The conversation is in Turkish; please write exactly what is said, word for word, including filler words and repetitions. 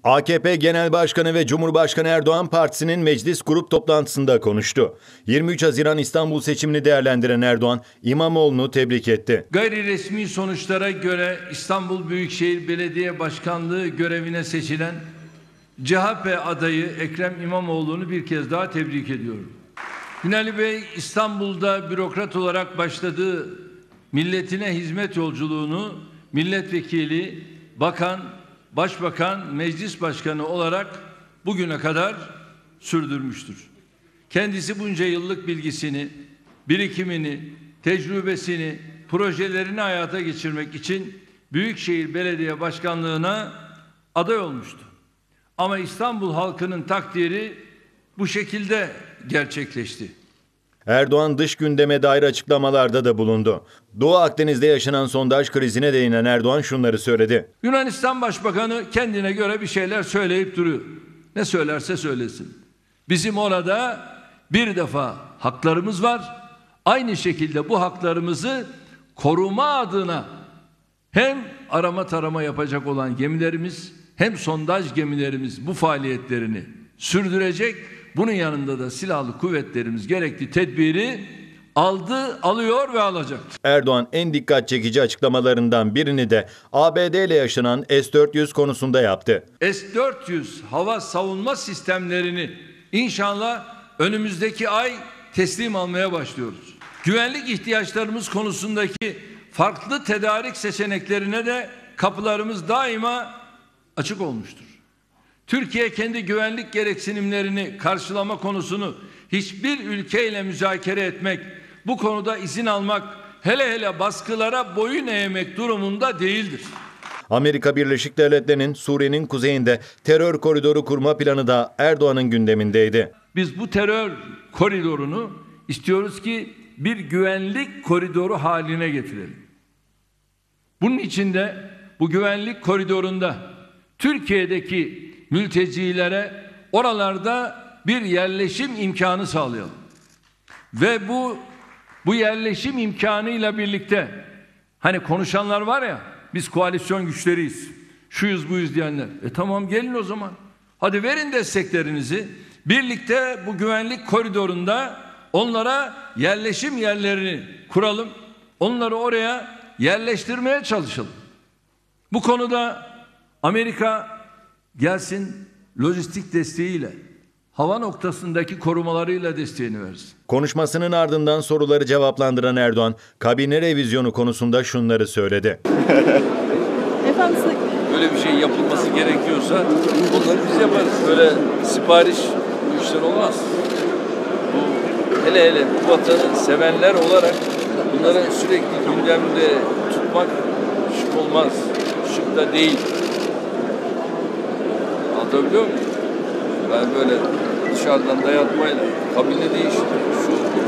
A K P Genel Başkanı ve Cumhurbaşkanı Erdoğan Partisi'nin meclis grup toplantısında konuştu. yirmi üç Haziran İstanbul seçimini değerlendiren Erdoğan, İmamoğlu'nu tebrik etti. Gayri resmi sonuçlara göre İstanbul Büyükşehir Belediye Başkanlığı görevine seçilen C H P adayı Ekrem İmamoğlu'nu bir kez daha tebrik ediyorum. Binali Bey İstanbul'da bürokrat olarak başladığı milletine hizmet yolculuğunu milletvekili, bakan, başbakan, meclis başkanı olarak bugüne kadar sürdürmüştür. Kendisi bunca yıllık bilgisini, birikimini, tecrübesini, projelerini hayata geçirmek için Büyükşehir Belediye Başkanlığı'na aday olmuştu. Ama İstanbul halkının takdiri bu şekilde gerçekleşti. Erdoğan dış gündeme dair açıklamalarda da bulundu. Doğu Akdeniz'de yaşanan sondaj krizine değinen Erdoğan şunları söyledi. Yunanistan Başbakanı kendine göre bir şeyler söyleyip duruyor. Ne söylerse söylesin. Bizim orada bir defa haklarımız var. Aynı şekilde bu haklarımızı koruma adına hem arama tarama yapacak olan gemilerimiz hem sondaj gemilerimiz bu faaliyetlerini sürdürecek. Bunun yanında da silahlı kuvvetlerimiz gerekli tedbiri aldı, alıyor ve alacak. Erdoğan en dikkat çekici açıklamalarından birini de A B D ile yaşanan S dört yüz konusunda yaptı. S dört yüz hava savunma sistemlerini inşallah önümüzdeki ay teslim almaya başlıyoruz. Güvenlik ihtiyaçlarımız konusundaki farklı tedarik seçeneklerine de kapılarımız daima açık olmuştur. Türkiye kendi güvenlik gereksinimlerini karşılama konusunu hiçbir ülkeyle müzakere etmek, bu konuda izin almak, hele hele baskılara boyun eğmek durumunda değildir. Amerika Birleşik Devletleri'nin Suriye'nin kuzeyinde terör koridoru kurma planı da Erdoğan'ın gündemindeydi. Biz bu terör koridorunu istiyoruz ki bir güvenlik koridoru haline getirelim. Bunun için de bu güvenlik koridorunda Türkiye'deki mültecilere oralarda bir yerleşim imkanı sağlayalım. Ve bu bu yerleşim imkanıyla birlikte hani konuşanlar var ya, biz koalisyon güçleriyiz, şuyuz buyuz diyenler. E tamam, gelin o zaman. Hadi verin desteklerinizi. Birlikte bu güvenlik koridorunda onlara yerleşim yerlerini kuralım. Onları oraya yerleştirmeye çalışalım. Bu konuda Amerika gelsin, lojistik desteğiyle, hava noktasındaki korumalarıyla desteğini versin. Konuşmasının ardından soruları cevaplandıran Erdoğan, kabine revizyonu konusunda şunları söyledi. Efendim, böyle bir şey yapılması gerekiyorsa bunları biz yaparız. Böyle sipariş bu işler olmaz. Bu, hele hele bu vatanı sevenler olarak bunları sürekli gündemde tutmak şık olmaz. Şık da değil. Anlatabiliyor muyum? Yani böyle dışarıdan dayatmayla kabine değişti, şu